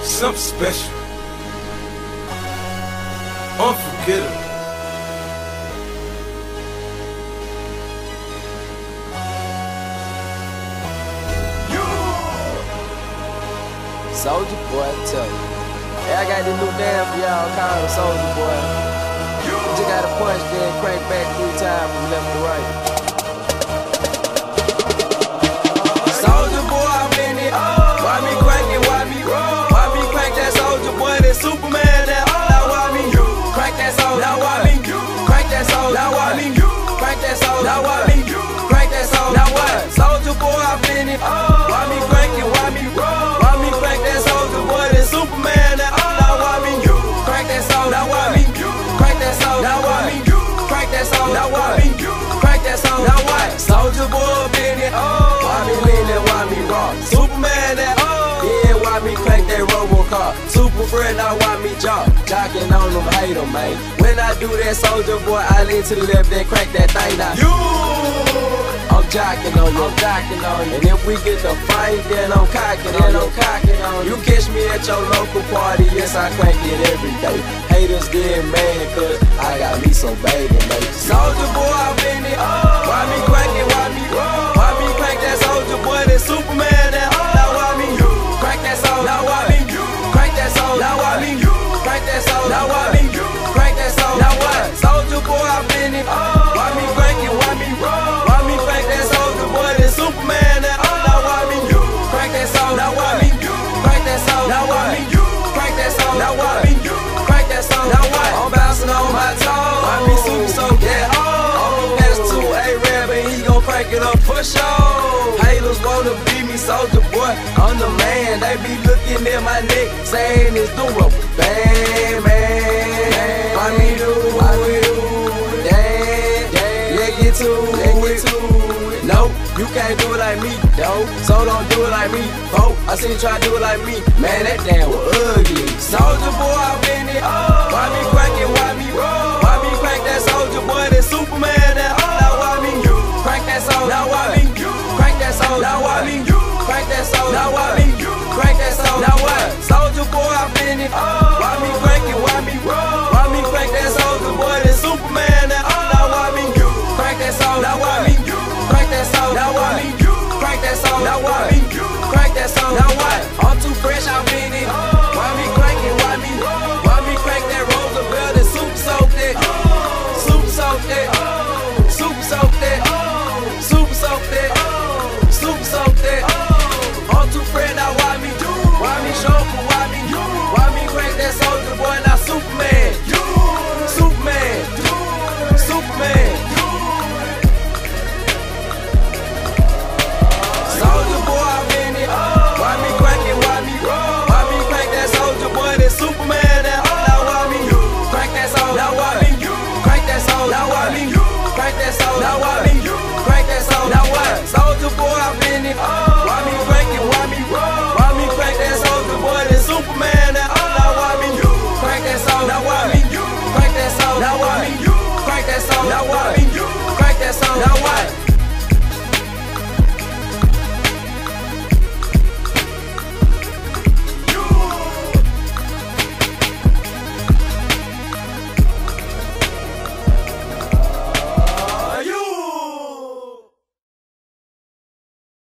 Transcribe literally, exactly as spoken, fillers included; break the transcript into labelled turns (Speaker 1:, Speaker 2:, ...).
Speaker 1: Something special, unforgettable.
Speaker 2: Soulja Boy, I tell you. Hey, I got this new dance for y'all called Soulja Boy. You just gotta punch, then crank back three times from left to right. Soulja Boy, I'm in it. Why me crank it? Why me roll? Why me crank that Soulja Boy? That Superman, that now why me crank that Soulja? Now why me crank that Soulja? Now why me crank that Soulja? Now why me crank that Soulja? Now what? Soulja Boy, I'm in it. Why me crank it? Why me roll? Why me crank that Soulja Boy? That Superman, that now why me crank that Soulja? Now why me crank that Soulja? Now why me crank that Soulja? Now why me crank that Soulja? Now what? Soulja Boy, I'm in it. Why me lean that? Why me rock? Superman, that yeah, why me crank that Robocar? Super friend, now why me jock? Jocking on them, hate them, man. When I do that, Soulja Boy, I lean to the left, then crank that thing now. You, I'm jocking on you, I'm jocking on you. And if we get the fight, then I'm cocking on you, I'm cocking on you. You catch me at your local party, yes, I crank it every day. Haters get mad, cause I got me some baby, man. Soulja Boy, I'm in it. Why me crank it? Why me roll? Why me crank that Soulja Boy? That Superman, that now why me crank that Soulja? Now why me crank that Soulja? Now why me crank that Soulja? Now why me crank that Soulja? Now what? Soulja Boy, I'm in it. Why me crank it? Why me roll? Why me crank that Soulja Boy? That Superman, that now why me crank that Soulja? Now why me crank that Soulja? Now why me crank that Soulja? Now why me crank that Soulja? Now what? I'm bouncing on my toes. I be super so get home. That's two A-Rab and he gon' crank it up for sure. Haters wanna be me, Soulja Boy, I'm the man. They be looking at my neck, saying it's doable. Bang, bang, why me do, why me do that, that, let get to it, no, you can't do it like me, though, so don't do it like me, folk, I seen you try to do it like me, man, that damn was ugly. Soulja Boy, I'm in it, why me crank it, why me roll, why me crank that Soulja Boy, that Superman, that now why me crank that Soulja, now why me crank that Soulja, now why me crank that Soulja, now why me crank that Soulja, now what? Soulja Boy, I'm in it.